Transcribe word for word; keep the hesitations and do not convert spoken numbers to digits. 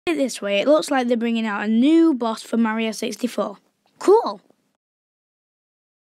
This way, it looks like they're bringing out a new boss for Mario sixty-four. Cool!